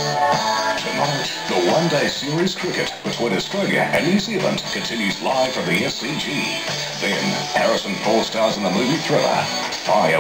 Tonight, the one-day series cricket between Australia and New Zealand continues live from the SCG. Then, Harrison Paul stars in the movie thriller 5